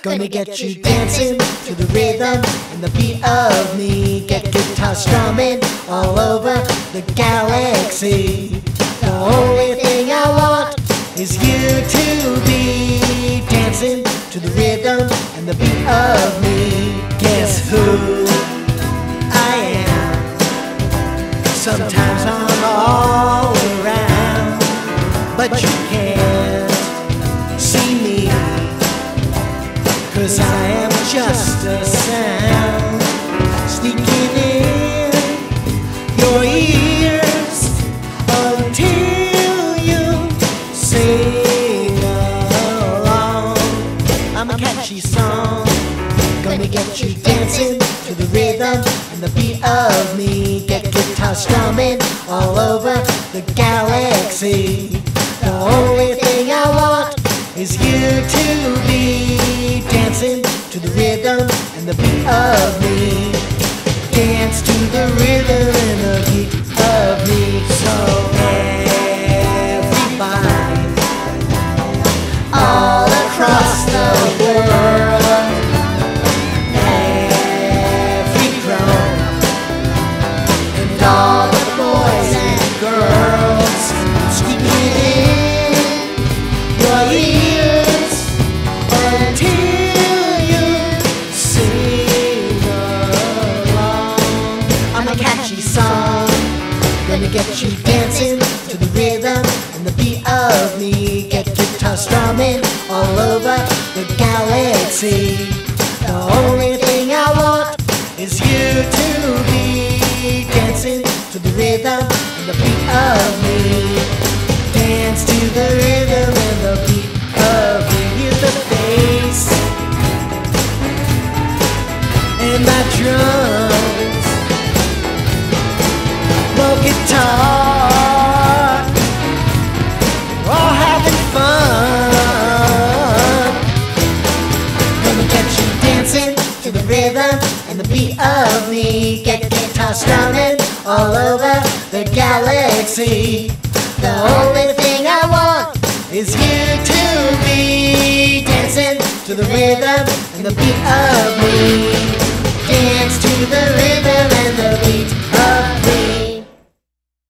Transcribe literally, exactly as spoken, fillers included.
Gonna get you dancing to the rhythm and the beat of me. Get guitar strumming all over the galaxy. The only thing I want is you to be dancing to the rhythm and the beat of me. Guess who I am? Sometimes I'm all around, but you can't see me, 'cause I am just a sound sneaking in your ears until you sing along. I'm a catchy song, gonna get you dancing to the rhythm and the beat of me. Get guitar strumming all over the galaxy. The only thing I want is you to be dancing to the rhythm and the beat of me. Dance to the rhythm and the beat of me. So everybody all across the world, every grown and all the boys and girls, sneaking in your ears until you sing along. I'm a catchy song, gonna get you dancing to the rhythm and the beat of me. Get guitar strumming all over the galaxy. The only thing I want is you to be dancing to the rhythm and the beat of me. Dance to the rhythm and the beat of me. Hear the bass and my drums, more guitar, we're all having fun. Gonna get you dancing to the rhythm and the beat of me. Get guitar strumming all over the galaxy. The only thing I want is you to be dancing to the rhythm and the beat of me. Dance to the rhythm.